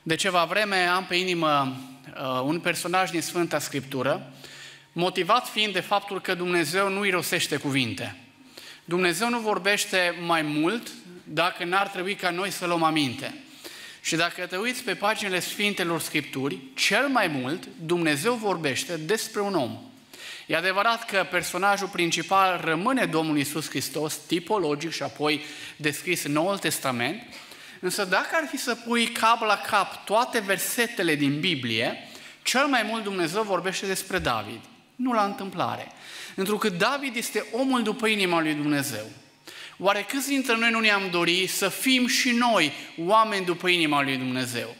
De ceva vreme am pe inimă un personaj din Sfânta Scriptură, motivat fiind de faptul că Dumnezeu nu irosește cuvinte. Dumnezeu nu vorbește mai mult dacă n-ar trebui ca noi să luăm aminte. Și dacă te uiți pe paginile Sfintelor Scripturi, cel mai mult Dumnezeu vorbește despre un om. E adevărat că personajul principal rămâne Domnul Iisus Hristos, tipologic și apoi descris în Noul Testament, însă dacă ar fi să pui cap la cap toate versetele din Biblie, cel mai mult Dumnezeu vorbește despre David. Nu la întâmplare. Pentru că David este omul după inima lui Dumnezeu. Oare câți dintre noi nu ne-am dorit să fim și noi oameni după inima lui Dumnezeu?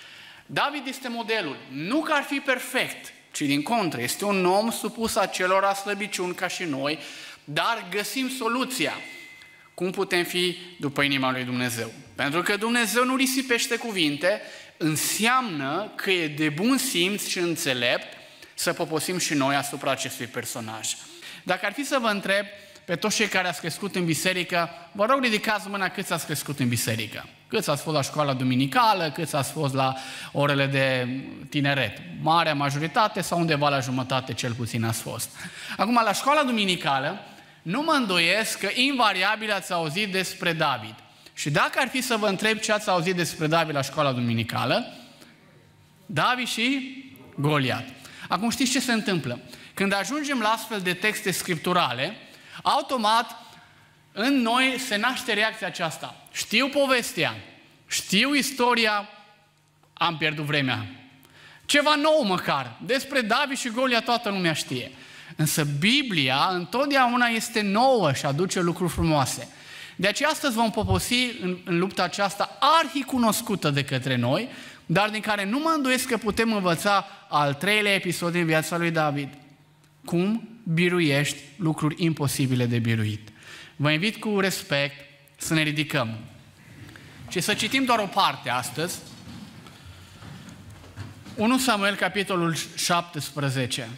David este modelul. Nu că ar fi perfect, ci din contră, este un om supus acelora slăbiciuni ca și noi, dar găsim soluția. Cum putem fi după inima lui Dumnezeu? Pentru că Dumnezeu nu risipește cuvinte, înseamnă că e de bun simț și înțelept să poposim și noi asupra acestui personaj. Dacă ar fi să vă întreb pe toți cei care ați crescut în biserică, vă rog ridicați mâna câți ați crescut în biserică. Câți ați fost la școala duminicală, câți ați fost la orele de tineret. Marea majoritate sau undeva la jumătate cel puțin ați fost. Acum, la școala duminicală, nu mă îndoiesc că invariabil ați auzit despre David. Și dacă ar fi să vă întreb ce ați auzit despre David la școala duminicală, David și Goliat. Acum știți ce se întâmplă? Când ajungem la astfel de texte scripturale, automat în noi se naște reacția aceasta. Știu povestea, știu istoria, am pierdut vremea. Ceva nou măcar. Despre David și Goliat toată lumea știe. Însă Biblia întotdeauna este nouă și aduce lucruri frumoase. De aceea astăzi vom poposi în lupta aceasta arhicunoscută de către noi, dar din care nu mă îndoiesc că putem învăța al treilea episod din viața lui David. Cum biruiești lucruri imposibile de biruit. Vă invit cu respect să ne ridicăm și să citim doar o parte astăzi. 1 Samuel, capitolul 17.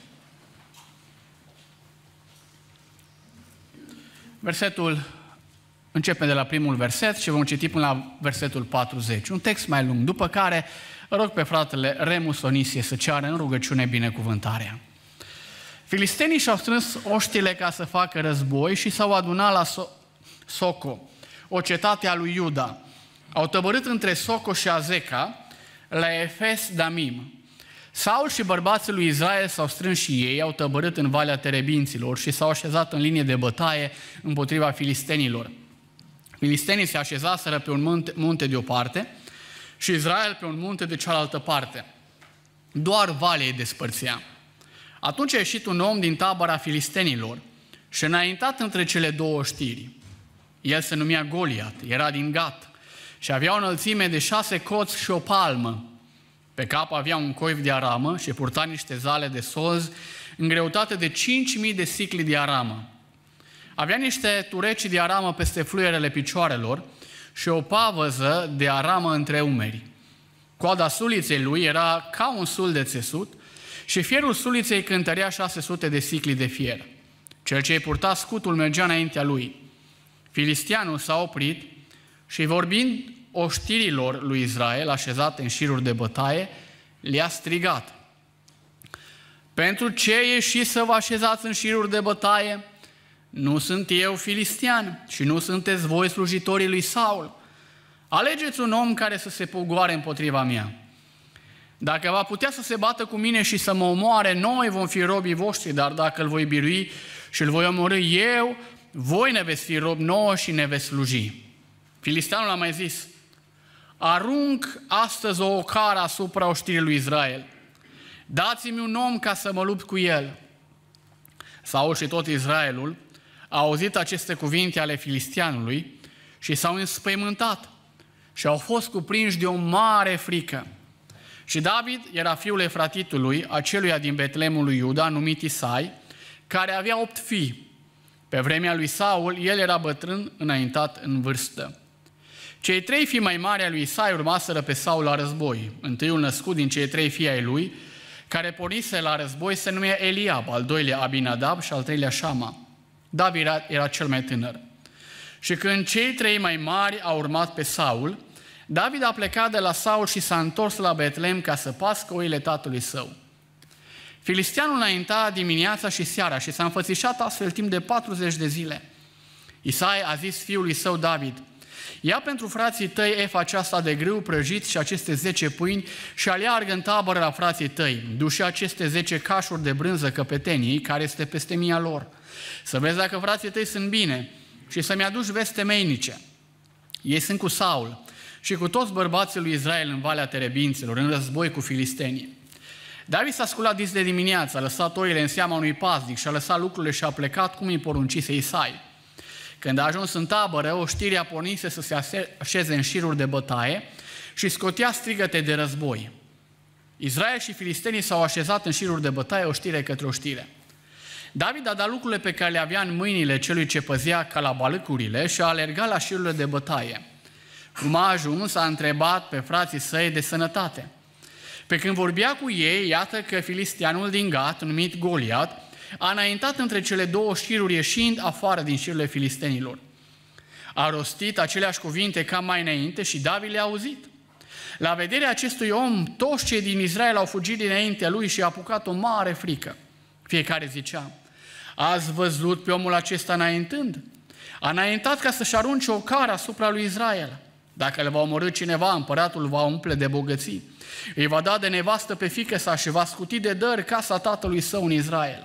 Versetul începe de la primul verset și vom citi până la versetul 40. Un text mai lung, după care rog pe fratele Remus Onisie să ceară în rugăciune binecuvântarea. Filistenii și-au strâns oștile ca să facă război și s-au adunat la Soco, o cetate a lui Iuda. Au tăbărât între Soco și Azeca, la Efes Damim. Saul și bărbații lui Israel s-au strâns și ei, au tăbărât în Valea Terebinților și s-au așezat în linie de bătaie împotriva filistenilor. Filistenii se așezaseră pe un munte de o parte și Israel pe un munte de cealaltă parte. Doar valea îi despărțea. Atunci a ieșit un om din tabăra filistenilor și a înaintat între cele două știri. El se numea Goliat, era din Gat și avea o înălțime de 6 coți și o palmă. Pe cap avea un coif de aramă și purta niște zale de solzi în greutate de 5.000 de sicli de aramă. Avea niște tureci de aramă peste fluierele picioarelor și o pavăză de aramă între umeri. Coada suliței lui era ca un sul de țesut și fierul suliței cântărea 600 de sicli de fier. Cel ce îi purta scutul mergea înaintea lui. Filisteanul s-a oprit și, vorbind oștirilor lui Israel, așezate în șiruri de bătaie, le-a strigat: pentru ce ieșiți să vă așezați în șiruri de bătaie? Nu sunt eu filistean și nu sunteți voi slujitorii lui Saul. Alegeți un om care să se pogoare împotriva mea. Dacă va putea să se bată cu mine și să mă omoare, noi vom fi robii voștri, dar dacă îl voi birui și îl voi omorî eu, voi ne veți fi robi nouă și ne veți sluji. Filisteanul a mai zis: arunc astăzi o ocară asupra oștirii lui Israel. Dați-mi un om ca să mă lupt cu el. Saul și tot Israelul au auzit aceste cuvinte ale filisteanului și s-au înspăimântat și au fost cuprinși de o mare frică. Și David era fiul Efratitului, aceluia din Betlemul lui Iuda, numit Isai, care avea 8 fii. Pe vremea lui Saul, el era bătrân, înaintat în vârstă. Cei 3 fii mai mari ai lui Isai urmaseră pe Saul la război. Întâiul născut din cei 3 fii ai lui, care pornise la război, se numea Eliab, al doilea Abinadab și al treilea Șama. David era cel mai tânăr. Și când cei 3 mai mari au urmat pe Saul, David a plecat de la Saul și s-a întors la Betlehem ca să pască oile tatălui său. Filisteanul înainta dimineața și seara și s-a înfățișat astfel timp de 40 de zile. Isai a zis fiului său David: ia pentru frații tăi efa aceasta de grâu prăjit și aceste 10 pâini și aleargă în tabără la frații tăi. Du-și aceste 10 cașuri de brânză căpeteniei care este peste mia lor. Să vezi dacă frații tăi sunt bine și să-mi aduci veste meinice. Ei sunt cu Saul și cu toți bărbații lui Israel în Valea Terebinților, în război cu filistenii. David s-a sculat dis de dimineață, a lăsat oile în seama unui paznic și a lăsat lucrurile și a plecat cum îi poruncise Isai. Când a ajuns în tabără, oștirea pornise să se așeze în șiruri de bătaie și scotea strigăte de război. Israel și filistenii s-au așezat în șiruri de bătaie, oștire către oștire. David a dat lucrurile pe care le avea în mâinile celui ce păzea calabalâcurile și a alergat la șirurile de bătaie. Cum a ajuns, a întrebat pe frații săi de sănătate. Pe când vorbea cu ei, iată că filisteanul din Gat, numit Goliat, a înaintat între cele două șiruri, ieșind afară din șirurile filistenilor. A rostit aceleași cuvinte ca mai înainte și David le-a auzit. La vederea acestui om, toți cei din Israel au fugit dinaintea lui și a apucat o mare frică. Fiecare zicea: ați văzut pe omul acesta înaintând? A înaintat ca să-și arunce o cară asupra lui Israel. Dacă le va omorî cineva, împăratul va umple de bogății. Îi va da de nevastă pe fiică sa și va scuti de dări casa tatălui său în Israel.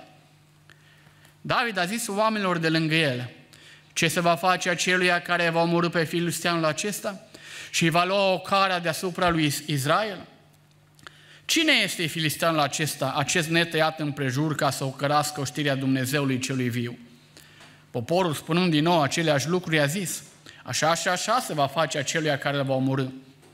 David a zis oamenilor de lângă el: ce se va face aceluia care va omorî pe filisteanul acesta și îi va lua o cară deasupra lui Israel? Cine este filisteanul acesta, acest netăiat împrejur ca să ocărască oștirea Dumnezeului celui viu? Poporul, spunând din nou aceleași lucruri, a zis: așa și așa se va face aceluia care îl va omorî.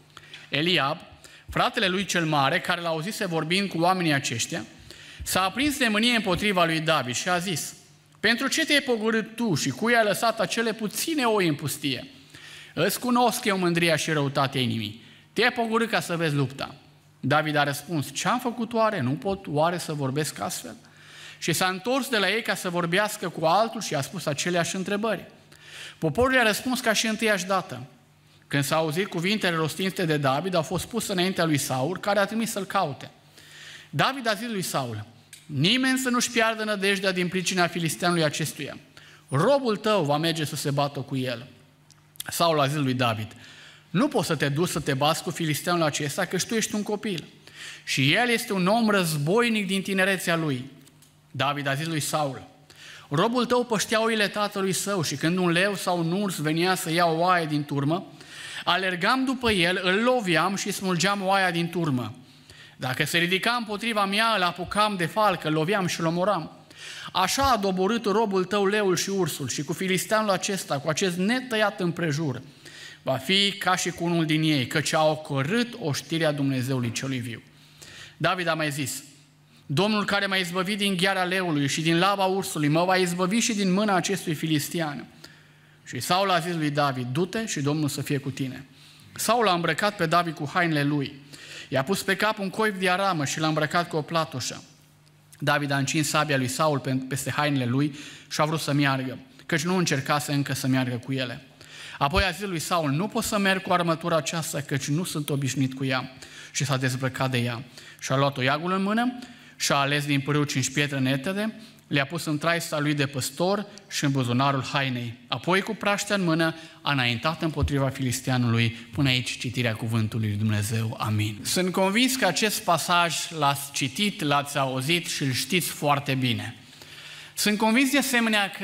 Eliab, fratele lui cel mare, care l-a auzise vorbind cu oamenii aceștia, s-a aprins de mânie împotriva lui David și a zis: pentru ce te-ai pogorât tu și cui ai lăsat acele puține oi în pustie? Îți cunosc eu mândria și răutatea inimii. Te-ai pogorât ca să vezi lupta. David a răspuns: ce-am făcut oare? Nu pot oare să vorbesc astfel? Și s-a întors de la ei ca să vorbească cu altul și a spus aceleași întrebări. Poporul i-a răspuns ca și întâiași dată. Când s-au auzit cuvintele rostite de David, au fost puse înaintea lui Saul, care a trimis să-l caute. David a zis lui Saul: nimeni să nu-și piardă nădejdea din pricina filisteanului acestuia. Robul tău va merge să se bată cu el. Saul a zis lui David: nu poți să te duci să te bați cu filisteanul acesta, căci tu ești un copil. Și el este un om războinic din tinerețea lui. David a zis lui Saul: robul tău păștea oile tatălui său și când un leu sau un urs venea să ia o oaie din turmă, alergam după el, îl loveam și smulgeam oaia din turmă. Dacă se ridica împotriva mea, îl apucam de falcă, îl loveam și îl omoram. Așa a doborât robul tău leul și ursul și cu filisteanul acesta, cu acest netăiat împrejur, va fi ca și cu unul din ei, căci a ocărât oștirea Dumnezeului celui viu. David a mai zis: Domnul care m-a izbăvit din gheara leului și din laba ursului, mă va izbăvi și din mâna acestui filistean. Și Saul a zis lui David: du-te și Domnul să fie cu tine. Saul a îmbrăcat pe David cu hainele lui. I-a pus pe cap un coif de aramă și l-a îmbrăcat cu o platoșă. David a încins sabia lui Saul peste hainele lui și a vrut să meargă, căci nu încercase încă să meargă cu ele. Apoi a zis lui Saul: nu pot să merg cu armătura aceasta, căci nu sunt obișnuit cu ea. Și s-a dezbrăcat de ea. Și a luat toiagul în mână și a ales din pârâu 5 pietre netede, le-a pus în traista lui de păstor și în buzunarul hainei. Apoi, cu praștea în mână, a înaintat împotriva filisteanului. Până aici citirea cuvântului lui Dumnezeu. Amin. Sunt convins că acest pasaj l-ați citit, l-ați auzit și îl știți foarte bine. Sunt convins de asemenea că,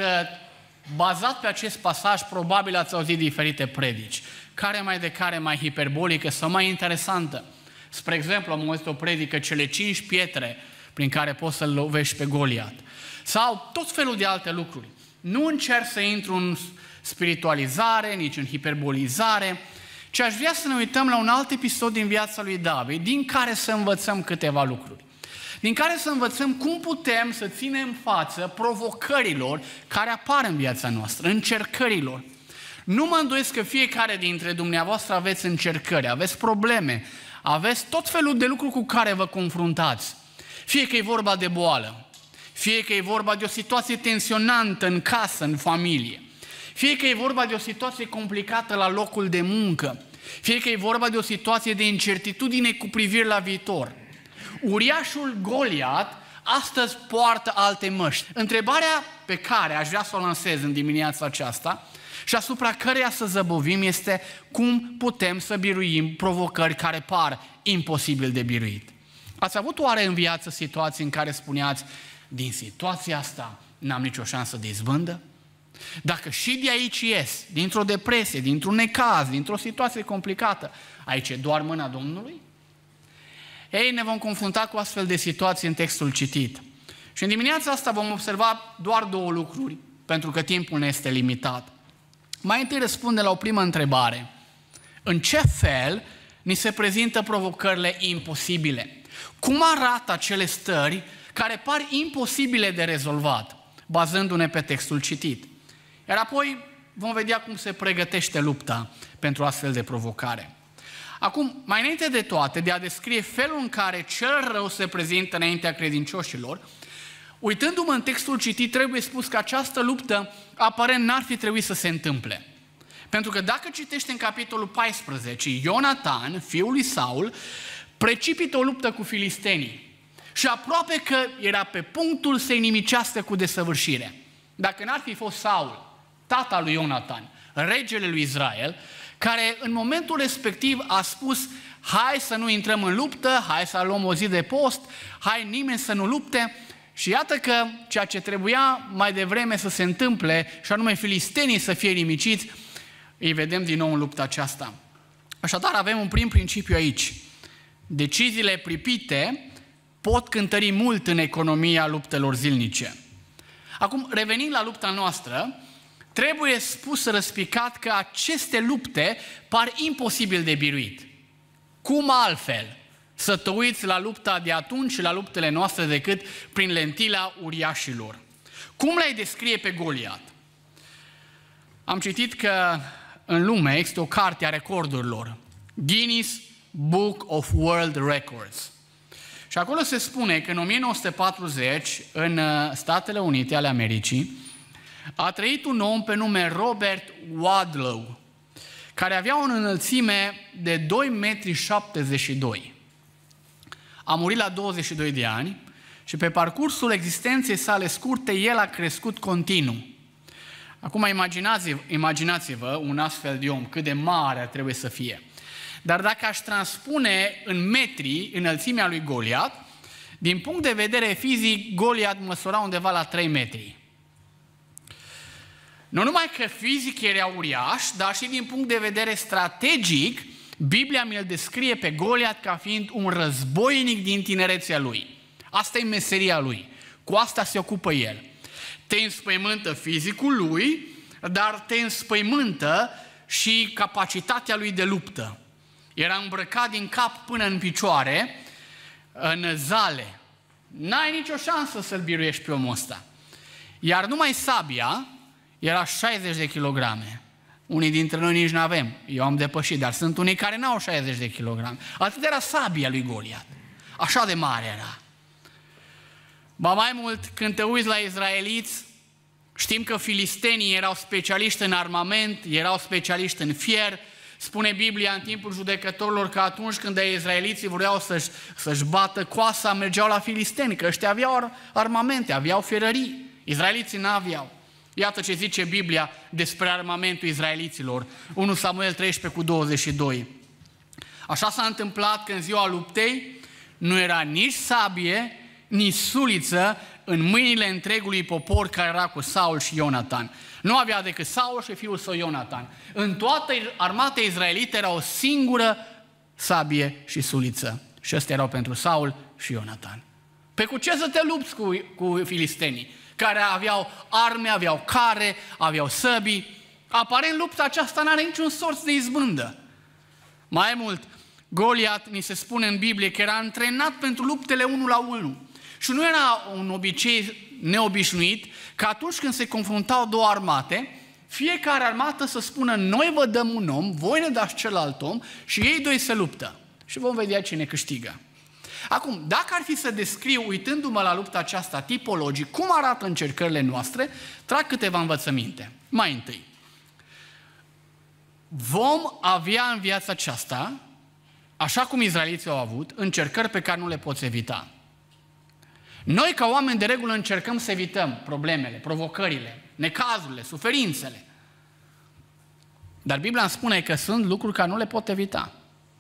bazat pe acest pasaj, probabil ați auzit diferite predici, care mai hiperbolică sau mai interesantă. Spre exemplu, am auzit o predică, cele 5 pietre prin care poți să-l lovești pe Goliat. Sau tot felul de alte lucruri. Nu încerc să intru în spiritualizare, nici în hiperbolizare, ci aș vrea să ne uităm la un alt episod din viața lui David, din care să învățăm câteva lucruri. Din care să învățăm cum putem să ținem față provocărilor care apar în viața noastră, încercărilor. Nu mă îndoiesc că fiecare dintre dumneavoastră aveți încercări, aveți probleme, aveți tot felul de lucruri cu care vă confruntați. Fie că e vorba de boală, fie că e vorba de o situație tensionantă în casă, în familie, fie că e vorba de o situație complicată la locul de muncă, fie că e vorba de o situație de incertitudine cu privire la viitor. Uriașul Goliat astăzi poartă alte măști. Întrebarea pe care aș vrea să o lansez în dimineața aceasta și asupra căreia să zăbovim este cum putem să biruim provocări care par imposibil de biruit. Ați avut oare în viață situații în care spuneați, din situația asta n-am nicio șansă de izbândă? Dacă și de aici ies, dintr-o depresie, dintr-un necaz, dintr-o situație complicată, aici e doar mâna Domnului? Ei, ne vom confrunta cu astfel de situații în textul citit. Și în dimineața asta vom observa doar două lucruri, pentru că timpul ne este limitat. Mai întâi răspunde la o primă întrebare. În ce fel ni se prezintă provocările imposibile? Cum arată acele stări care par imposibile de rezolvat, bazându-ne pe textul citit? Iar apoi vom vedea cum se pregătește lupta pentru astfel de provocare. Acum, mai înainte de toate, de a descrie felul în care cel rău se prezintă înaintea credincioșilor, uitându-mă în textul citit, trebuie spus că această luptă aparent n-ar fi trebuit să se întâmple. Pentru că dacă citești în capitolul 14, Ionatan, fiul lui Saul, precipită o luptă cu filistenii și aproape că era pe punctul să-i nimicească cu desăvârșire. Dacă n-ar fi fost Saul, tata lui Ionatan, regele lui Israel, care în momentul respectiv a spus, hai să nu intrăm în luptă, hai să luăm o zi de post, hai nimeni să nu lupte. Și iată că ceea ce trebuia mai devreme să se întâmple, și anume filistenii să fie nimiciți, îi vedem din nou în lupta aceasta. Așadar avem un prim principiu aici. Deciziile pripite pot cântări mult în economia luptelor zilnice. Acum, revenind la lupta noastră, trebuie spus răspicat că aceste lupte par imposibil de biruit. Cum altfel să te uiți la lupta de atunci și la luptele noastre decât prin lentila uriașilor? Cum le-ai descrie pe Goliat? Am citit că în lume există o carte a recordurilor, Guinness Book of World Records. Și acolo se spune că în 1940, în Statele Unite ale Americii, a trăit un om pe nume Robert Wadlow, care avea o înălțime de 2,72 m. A murit la 22 de ani și pe parcursul existenței sale scurte, el a crescut continuu. Acum imaginați-vă un astfel de om, cât de mare trebuie să fie. Dar dacă aș transpune în metri înălțimea lui Goliat, din punct de vedere fizic, Goliat măsura undeva la 3 metri. Nu numai că fizic era uriaș, dar și din punct de vedere strategic, Biblia mi-l descrie pe Goliat ca fiind un războinic din tinerețea lui. Asta e meseria lui. Cu asta se ocupă el. Te înspăimântă fizicul lui, dar te înspăimântă și capacitatea lui de luptă. Era îmbrăcat din cap până în picioare, în zale. N-ai nicio șansă să-l biruiești pe omul ăsta. Iar numai sabia era 60 de kilograme. Unii dintre noi nici n-avem. Eu am depășit, dar sunt unii care n-au 60 de kilograme. Atât era sabia lui Goliat. Așa de mare era. Ba mai mult, când te uiți la izraeliți, știm că filistenii erau specialiști în armament, erau specialiști în fier. Spune Biblia în timpul judecătorilor că atunci când izraeliții vreau să-și bată coasa, mergeau la filisteni, că ăștia aveau armamente, aveau fierării. Izraeliții n-aveau. Iată ce zice Biblia despre armamentul izraeliților. 1 Samuel 13:22. Așa s-a întâmplat că în ziua luptei nu era nici sabie, nici suliță în mâinile întregului popor care era cu Saul și Ionatan. Nu avea decât Saul și fiul său Ionatan. În toată armata izraelită era o singură sabie și suliță. Și ăstea erau pentru Saul și Ionatan. Pe cu ce să te lupți cu filistenii? Care aveau arme, aveau care, aveau săbii. Aparent lupta aceasta n-are niciun sorț de izbândă. Mai mult, Goliat, ni se spune în Biblie, că era antrenat pentru luptele 1 la 1. Și nu era un obicei neobișnuit că atunci când se confruntau două armate, fiecare armată să spună, noi vă dăm un om, voi ne dați celălalt om și ei doi se luptă. Și vom vedea cine câștigă. Acum, dacă ar fi să descriu, uitându-mă la lupta aceasta tipologic, cum arată încercările noastre, trag câteva învățăminte. Mai întâi, vom avea în viața aceasta, așa cum izraeliții au avut, încercări pe care nu le poți evita. Noi, ca oameni, de regulă încercăm să evităm problemele, provocările, necazurile, suferințele. Dar Biblia îmi spune că sunt lucruri care nu le pot evita.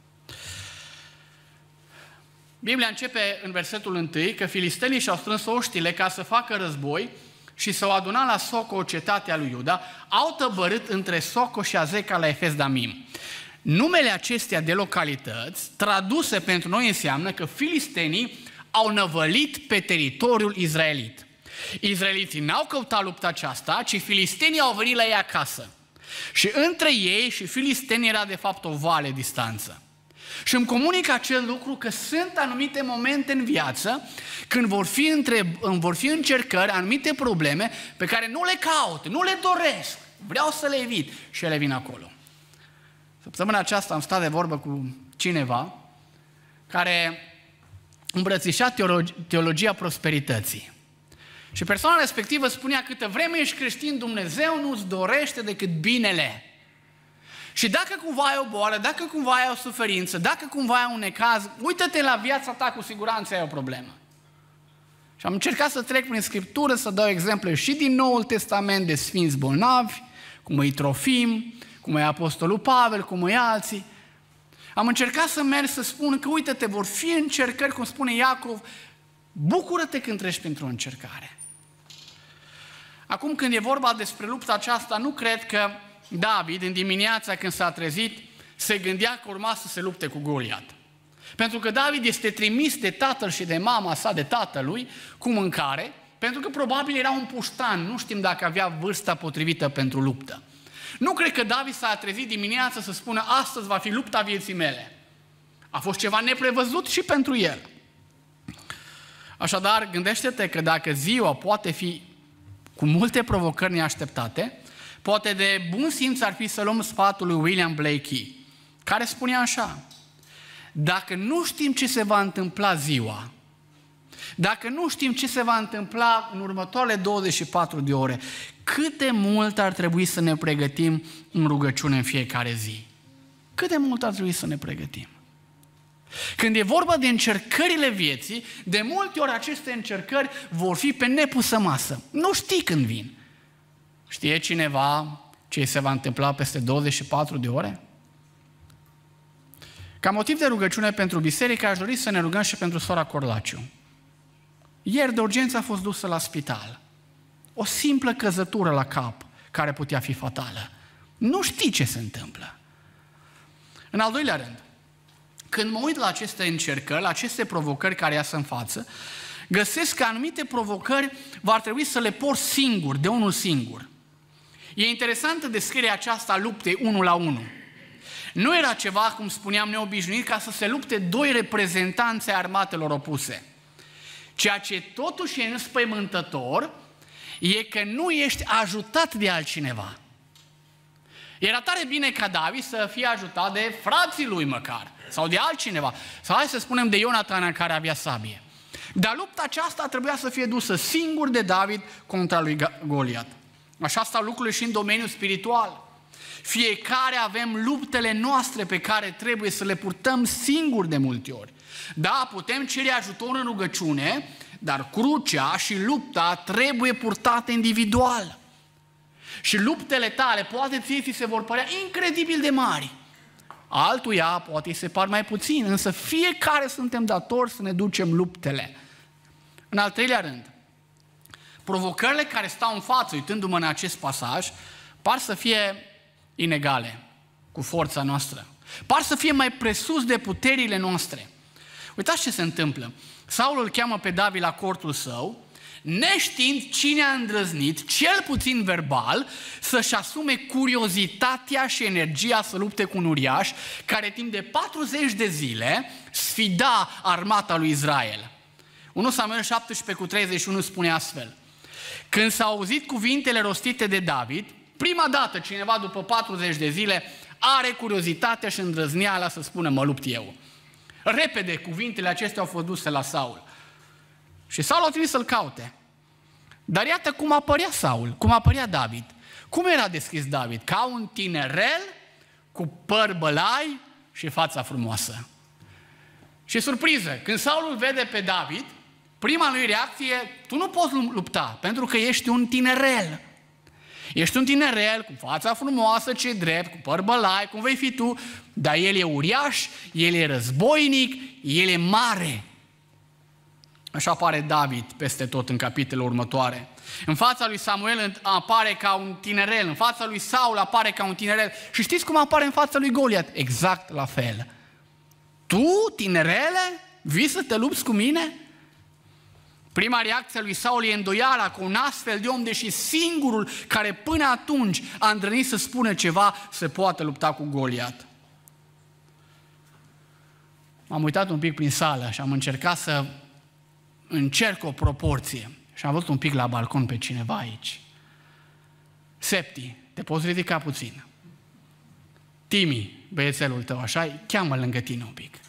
Biblia începe în versetul 1 că filistenii și-au strâns oștile ca să facă război și s-au adunat la Soco, cetatea lui Iuda, au tăbărât între Soco și Azeca la Efes Damim. Numele acestea de localități, traduse pentru noi, înseamnă că filistenii au năvălit pe teritoriul izraelit. Izraeliții n-au căutat lupta aceasta, ci filistenii au venit la ei acasă. Și între ei și filisteni era de fapt o vale distanță. Și îmi comunică acel lucru că sunt anumite momente în viață când vor fi încercări, anumite probleme pe care nu le caut, nu le doresc, vreau să le evit și ele vin acolo. Săptămâna aceasta am stat de vorbă cu cineva care îmbrățișa teologia prosperității. Și persoana respectivă spunea: câtă vreme ești creștin, Dumnezeu nu-ți dorește decât binele. Și dacă cumva ai o boală, dacă cumva ai o suferință, dacă cumva ai un necaz, uită-te la viața ta, cu siguranță ai o problemă. Și am încercat să trec prin Scriptură, să dau exemple și din Noul Testament de sfinți bolnavi, cum e Trofim, cum e Apostolul Pavel, cum e alții. Am încercat să merg să spun că uite-te, vor fi încercări, cum spune Iacov, bucură-te când treci printr-o încercare. Acum, când e vorba despre lupta aceasta, nu cred că David, în dimineața când s-a trezit, se gândea că urma să se lupte cu Goliat. Pentru că David este trimis de tatăl și de mama sa, de tatălui, cu mâncare, pentru că probabil era un puștan, nu știm dacă avea vârsta potrivită pentru luptă. Nu cred că David s-a trezit dimineața să spună: astăzi va fi lupta vieții mele. A fost ceva neprevăzut și pentru el. Așadar, gândește-te că dacă ziua poate fi cu multe provocări neașteptate, poate de bun simț ar fi să luăm sfatul lui William Blakey, care spunea așa: dacă nu știm ce se va întâmpla ziua, dacă nu știm ce se va întâmpla în următoarele 24 de ore, cât de mult ar trebui să ne pregătim în rugăciune în fiecare zi? Cât de mult ar trebui să ne pregătim? Când e vorba de încercările vieții, de multe ori aceste încercări vor fi pe nepusă masă. Nu știi când vin. Știe cineva ce se va întâmpla peste 24 de ore? Ca motiv de rugăciune pentru biserică, aș dori să ne rugăm și pentru sora Corlaciu. Ieri de urgență a fost dusă la spital. O simplă căzătură la cap, care putea fi fatală. Nu știi ce se întâmplă. În al doilea rând, când mă uit la aceste încercări, la aceste provocări care iasă în față, găsesc că anumite provocări va trebui să le port singur, de unul singur. E interesantă descrierea aceasta a luptei 1 la 1. Nu era ceva, cum spuneam, neobișnuit ca să se lupte doi reprezentanți ai armatelor opuse. Ceea ce totuși e înspăimântător e că nu ești ajutat de altcineva. Era tare bine ca David să fie ajutat de frații lui măcar, sau de altcineva, sau hai să spunem de Ionatan, care avea sabie. Dar lupta aceasta trebuia să fie dusă singur de David contra lui Goliat. Așa stau lucrurile și în domeniul spiritual. Fiecare avem luptele noastre pe care trebuie să le purtăm singuri de multe ori. Da, putem cere ajutor în rugăciune, dar crucea și lupta trebuie purtate individual. Și luptele tale poate ți se vor părea incredibil de mari. Altuia poate îi se par mai puțin, însă fiecare suntem datori să ne ducem luptele. În al treilea rând, provocările care stau în față, uitându-mă în acest pasaj, par să fie inegale cu forța noastră. Par să fie mai presus de puterile noastre. Uitați ce se întâmplă. Saul îl cheamă pe David la cortul său, neștiind cine a îndrăznit, cel puțin verbal, să-și asume curiozitatea și energia să lupte cu un uriaș care timp de 40 de zile sfida armata lui Israel. 1 Samuel 17:31 spune astfel: când s-au auzit cuvintele rostite de David, prima dată cineva după 40 de zile are curiozitatea și îndrăzneala să spună: mă lupt eu. Repede cuvintele acestea au fost duse la Saul. Și Saul a trimis să-l caute. Dar iată cum apărea Saul, cum apărea David. Cum era descris David? Ca un tinerel cu păr bălai și fața frumoasă. Și surpriză, când Saul îl vede pe David, prima lui reacție, tu nu poți lupta, pentru că ești un tinerel. Ești un tinerel cu fața frumoasă, ce drept, cu păr bălai, cum vei fi tu, dar el e uriaș, el e războinic, el e mare. Așa apare David peste tot în capitolul următoare. În fața lui Samuel apare ca un tinerel, în fața lui Saul apare ca un tinerel. Și știți cum apare în fața lui Goliat? Exact la fel. Tu, tinerele, vii să te lupți cu mine? Prima reacție a lui Saul e îndoiala cu un astfel de om, deși singurul care până atunci a îndrăznit să spună ceva, se poate lupta cu Goliat. M-am uitat un pic prin sală și am încercat să încerc o proporție. Și am văzut un pic la balcon pe cineva aici. Septi, te poți ridica puțin. Timi, băiețelul tău, așa, cheamă lângă tine un pic.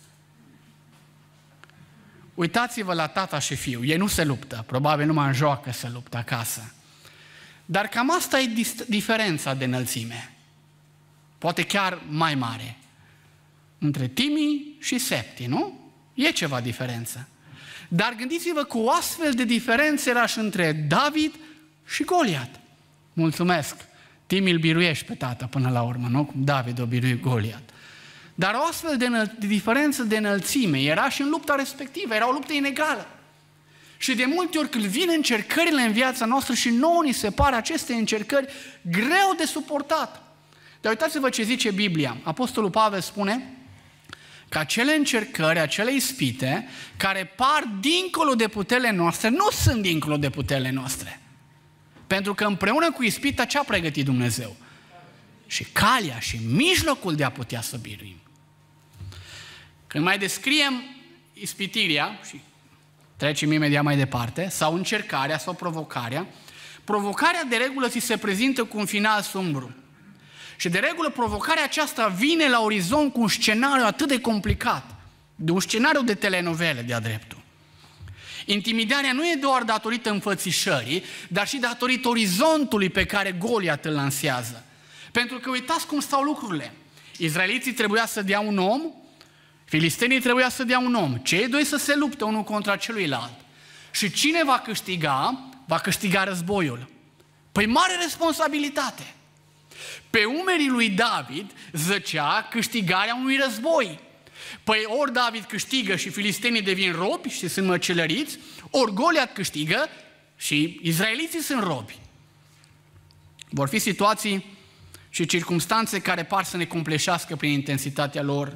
Uitați-vă la tata și fiul. Ei nu se luptă, probabil numai în joacă se luptă acasă. Dar cam asta e diferența de înălțime. Poate chiar mai mare. Între Timi și Septi, nu? E ceva diferență. Dar gândiți-vă că o astfel de diferență era și între David și Goliat. Mulțumesc! Timi îl biruiești pe tata până la urmă, nu? Cum David o biruie Goliat. Dar o astfel de diferență de înălțime era și în lupta respectivă, era o luptă inegală. Și de multe ori când vin încercările în viața noastră și nouă ni se par aceste încercări greu de suportat. Dar uitați-vă ce zice Biblia. Apostolul Pavel spune că acele încercări, acele ispite, care par dincolo de puterile noastre, nu sunt dincolo de puterile noastre. Pentru că împreună cu ispita ce a pregătit Dumnezeu? Și calea și mijlocul de a putea să biruim. Când mai descriem ispitirea, și trecem imediat mai departe, sau încercarea sau provocarea de regulă ți se prezintă cu un final sumbru. Și de regulă provocarea aceasta vine la orizont cu un scenariu atât de complicat, de un scenariu de telenovele de-a dreptul. Intimidarea nu e doar datorită înfățișării, dar și datorită orizontului pe care Goliat îl lansează. Pentru că uitați cum stau lucrurile. Izraeliții trebuia să dea un om, filistenii trebuia să dea un om. Cei doi să se lupte unul contra celuilalt. Și cine va câștiga? Va câștiga războiul. Păi mare responsabilitate. Pe umerii lui David zăcea câștigarea unui război. Păi ori David câștigă și filistenii devin robi și sunt măcelăriți, ori Goliat câștigă și izraeliții sunt robi. Vor fi situații și circumstanțe care par să ne compleșească prin intensitatea lor.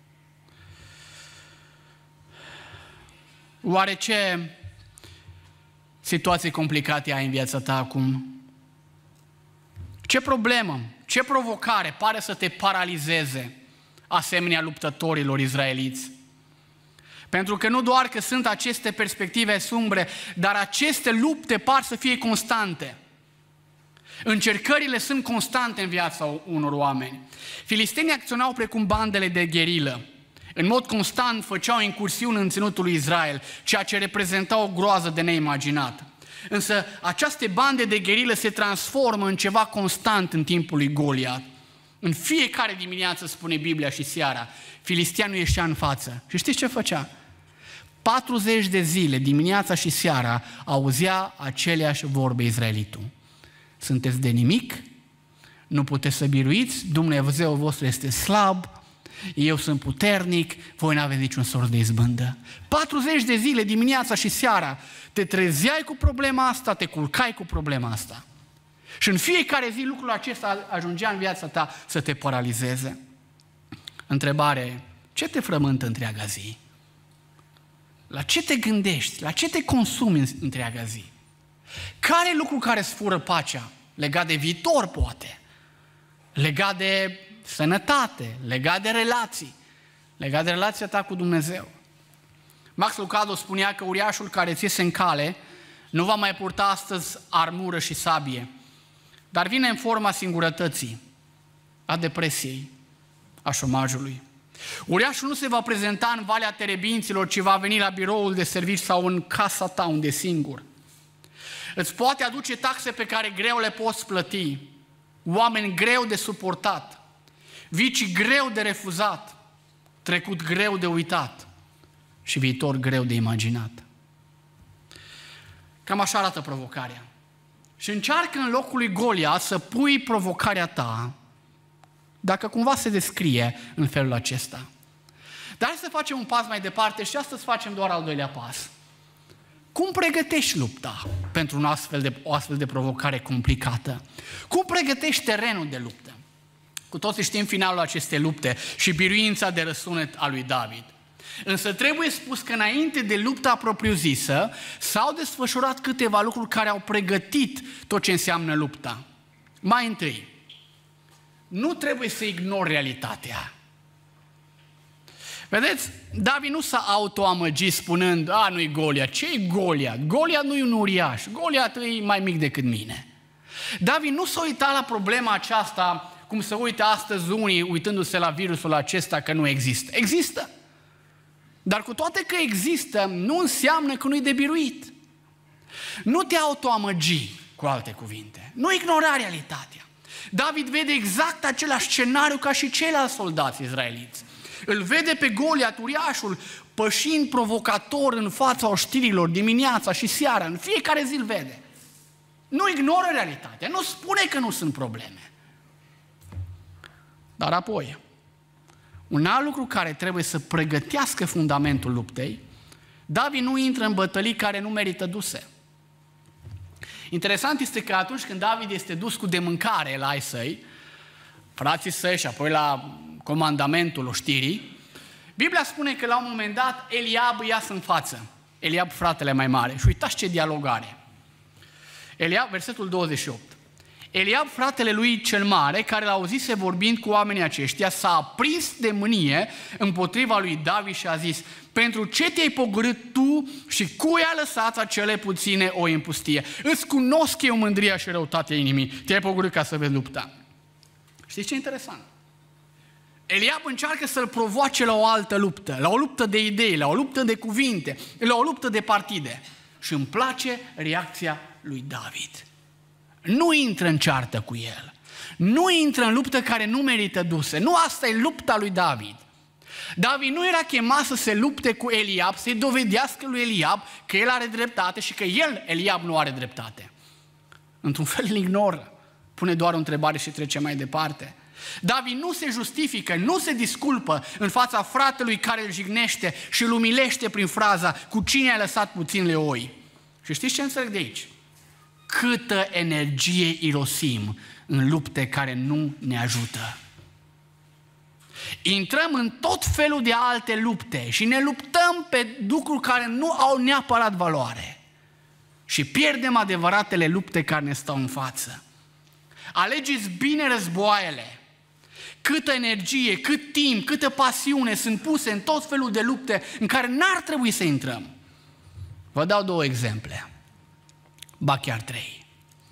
Oare ce situații complicate ai în viața ta acum? Ce problemă, ce provocare pare să te paralizeze asemenea luptătorilor izraeliți? Pentru că nu doar că sunt aceste perspective sumbre, dar aceste lupte par să fie constante. Încercările sunt constante în viața unor oameni. Filistenii acționau precum bandele de gherilă. În mod constant făceau incursiuni în ținutul lui Israel, ceea ce reprezenta o groază de neimaginat. Însă aceste bande de gherilă se transformă în ceva constant în timpul lui Goliat. În fiecare dimineață, spune Biblia și seara, filisteanul ieșea în față. Și știți ce făcea? 40 de zile, dimineața și seara, auzea aceleași vorbe izraelitul. Sunteți de nimic, nu puteți să biruiți, Dumnezeu vostru este slab, eu sunt puternic, voi nu aveți niciun sort de izbândă. 40 de zile, dimineața și seara, te trezeai cu problema asta, te culcai cu problema asta. Și în fiecare zi lucrul acesta ajungea în viața ta să te paralizeze. Întrebare, ce te frământă întreaga zi? La ce te gândești? La ce te consumi în întreaga zi? Care e lucru care îți fură pacea? Legat de viitor, poate. Legat de sănătate, legat de relații, legat de relația ta cu Dumnezeu. Max Lucado spunea că uriașul care ți iese în cale nu va mai purta astăzi armură și sabie, dar vine în forma singurătății, a depresiei, a șomajului. Uriașul nu se va prezenta în Valea Terebinților, ci va veni la biroul de serviciu sau în casa ta unde e singur. Îți poate aduce taxe pe care greu le poți plăti, oameni greu de suportat. vicii greu de refuzat, trecut greu de uitat și viitor greu de imaginat. Cam așa arată provocarea. Și încearcă în locul lui Goliat să pui provocarea ta, dacă cumva se descrie în felul acesta. Dar hai să facem un pas mai departe și astăzi facem doar al doilea pas. Cum pregătești lupta pentru o astfel de provocare complicată? Cum pregătești terenul de luptă? Cu toții știm finalul acestei lupte și biruința de răsunet a lui David. Însă trebuie spus că înainte de lupta propriu-zisă s-au desfășurat câteva lucruri care au pregătit tot ce înseamnă lupta. Mai întâi, nu trebuie să ignori realitatea. Vedeți, David nu s-a autoamăgit spunând, nu-i Goliat. Ce-i Goliat? Goliat nu-i un uriaș, Goliat e mai mic decât mine. David nu s-a uitat la problema aceasta cum se uită astăzi unii uitându-se la virusul acesta că nu există. Există. Dar cu toate că există, nu înseamnă că nu-i de biruit. Nu te autoamăgi, cu alte cuvinte. Nu ignora realitatea. David vede exact același scenariu ca și ceilalți soldați izraeliți. Îl vede pe Goliat, uriașul, pășind provocator în fața oștirilor dimineața și seara. În fiecare zi îl vede. Nu ignoră realitatea. Nu spune că nu sunt probleme. Dar apoi, un alt lucru care trebuie să pregătească fundamentul luptei, David nu intră în bătălii care nu merită duse. Interesant este că atunci când David este dus cu de mâncare la ai săi, frații săi și apoi la comandamentul oștirii, Biblia spune că la un moment dat Eliab îi iasă în față. Eliab, fratele mai mare. Și uitați ce dialog are. Eliab, versetul 28. Eliab, fratele lui cel mare, care l-a auzise vorbind cu oamenii aceștia, s-a aprins de mânie împotriva lui David și a zis: pentru ce te-ai pogorât tu și cui ai lăsat acele puține oi în pustie? Îți cunosc eu mândria și răutatea inimii. Te-ai pogorât ca să vezi lupta. Știți ce e interesant? Eliab încearcă să-l provoace la o altă luptă, la o luptă de idei, la o luptă de cuvinte, la o luptă de partide. Și îmi place reacția lui David. Nu intră în ceartă cu el. Nu intră în luptă care nu merită duse. Nu asta e lupta lui David. David nu era chemat să se lupte cu Eliab, să-i dovedească lui Eliab că el are dreptate și că el, Eliab, nu are dreptate. Într-un fel îl ignoră. Pune doar o întrebare și trece mai departe. David nu se justifică, nu se disculpă în fața fratelui care îl jignește și îl umilește prin fraza: cu cine ai lăsat puținele oi? Și știți ce înțeleg de aici? Câtă energie irosim în lupte care nu ne ajută. Intrăm în tot felul de alte lupte și ne luptăm pe lucruri care nu au neapărat valoare. Și pierdem adevăratele lupte care ne stau în față. Alegeți bine războaiele. Câtă energie, cât timp, câtă pasiune sunt puse în tot felul de lupte în care n-ar trebui să intrăm. Vă dau 2 exemple. Ba chiar 3.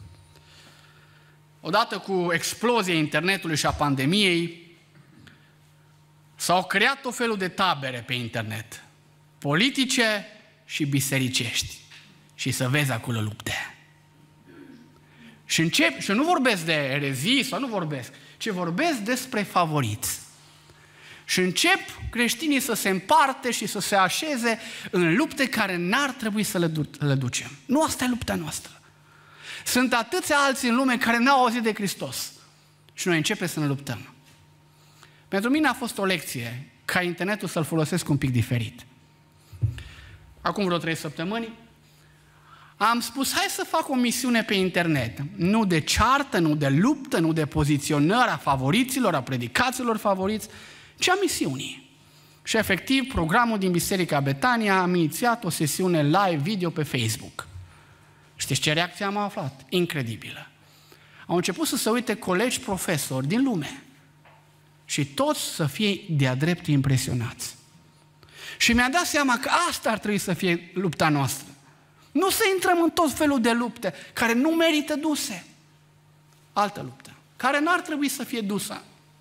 Odată cu explozia internetului și a pandemiei, s-au creat tot felul de tabere pe internet, politice și bisericești. Și să vezi acolo lupte. Și nu vorbesc de erezii sau nu vorbesc, ci vorbesc despre favoriți. Și încep creștinii să se împarte și să se așeze în lupte care n-ar trebui să le ducem. Nu asta e lupta noastră. Sunt atâția alții în lume care n-au auzit de Hristos. Și noi începem să ne luptăm. Pentru mine a fost o lecție ca internetul să-l folosesc un pic diferit. Acum vreo 3 săptămâni am spus: hai să fac o misiune pe internet. Nu de ceartă, nu de luptă, nu de poziționare a favoriților, a predicaților favoriți, ci a misiunii. Și efectiv, programul din Biserica Betania am inițiat o sesiune live video pe Facebook. Știți ce reacție am aflat? Incredibilă. Au început să se uite colegi profesori din lume și toți să fie de-a dreptul impresionați. Și mi-a dat seama că asta ar trebui să fie lupta noastră. Nu să intrăm în tot felul de lupte care nu merită duse. Altă luptă, care n-ar trebui să fie dusă.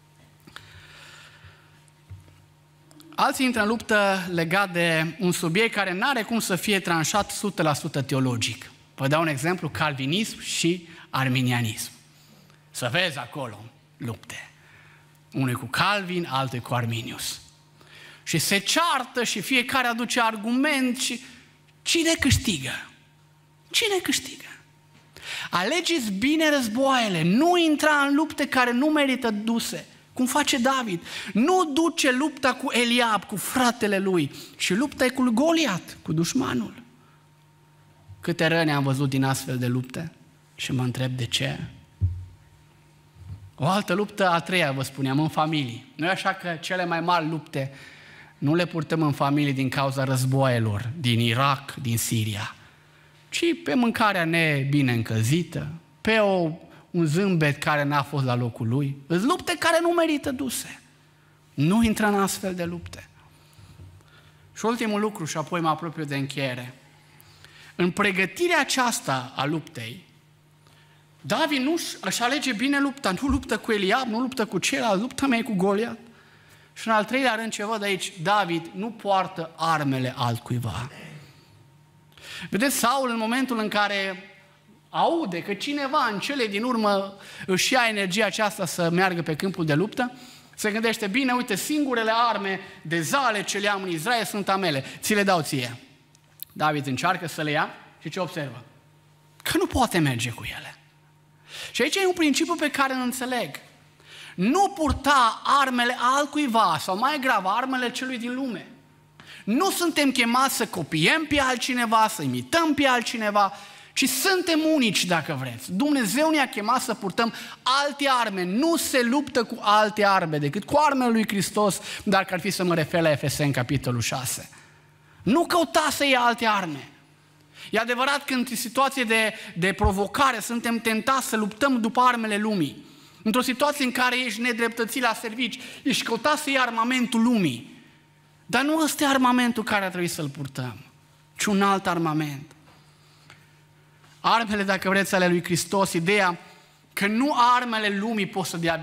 Alții intră în luptă legat de un subiect care n-are cum să fie tranșat 100% teologic. Vă dau un exemplu: calvinism și arminianism. Să vezi acolo lupte. Unul cu Calvin, altul cu Arminius. Și se ceartă și fiecare aduce argument și cine câștigă? Cine câștigă? Alegeți bine războaiele, nu intra în lupte care nu merită duse, cum face David. Nu duce lupta cu Eliab, cu fratele lui, și lupta e cu Goliat, cu dușmanul. Câte răni am văzut din astfel de lupte și mă întreb de ce. O altă luptă, a treia, vă spuneam, în familie. Nu e așa că cele mai mari lupte nu le purtăm în familie din cauza războaielor din Irak, din Siria, ci pe mâncarea nebine încălzită, pe un zâmbet care n-a fost la locul lui. Sunt lupte care nu merită duse. Nu intră în astfel de lupte. Și ultimul lucru, și apoi mă apropiu de încheiere. În pregătirea aceasta a luptei, David nu își alege bine lupta, nu luptă cu Eliab, nu luptă cu ceilalți, lupta mea e cu Goliat. Și în al treilea rând, ce văd aici, David nu poartă armele altcuiva. Vedeți, Saul, în momentul în care aude că cineva în cele din urmă își ia energia aceasta să meargă pe câmpul de luptă, se gândește, bine, uite, singurele arme de zale ce le am în Israel sunt a mele, ți le dau ție. David încearcă să le ia și ce observă? Că nu poate merge cu ele. Și aici e un principiu pe care îl înțeleg. Nu purta armele altcuiva, sau mai grav, armele celui din lume. Nu suntem chemați să copiem pe altcineva, să imităm pe altcineva, ci suntem unici, dacă vreți. Dumnezeu ne-a chemat să purtăm alte arme. Nu se luptă cu alte arme decât cu armele lui Hristos, dar că ar fi să mă refer la Efeseni, capitolul 6. Nu căuta să iei alte arme. E adevărat că într-o situație de provocare suntem tentați să luptăm după armele lumii. Într-o situație în care ești nedreptățit la servici, ești căutat să iei armamentul lumii. Dar nu ăsta e armamentul care ar trebui să-l purtăm, ci un alt armament. Armele, dacă vreți, ale lui Hristos, ideea că nu armele lumii pot să dea